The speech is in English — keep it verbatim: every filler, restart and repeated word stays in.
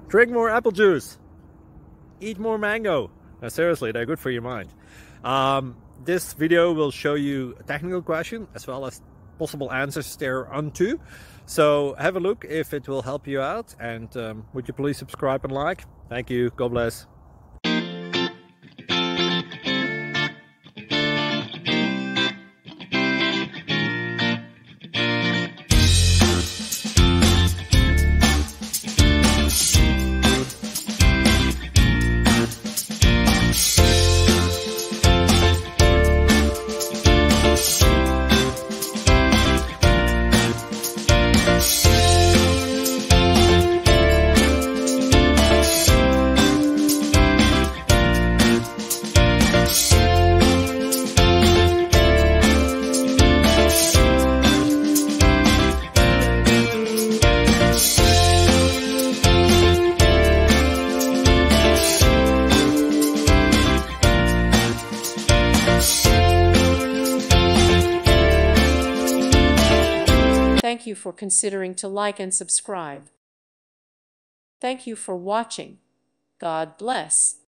Drink more apple juice. Eat more mango. Now, seriously, they're good for your mind. Um, this video will show you a technical question as well as possible answers thereunto. So have a look if it will help you out, and um, would you please subscribe and like? Thank you. God bless. Thank you for considering to like and subscribe. Thank you for watching. God bless.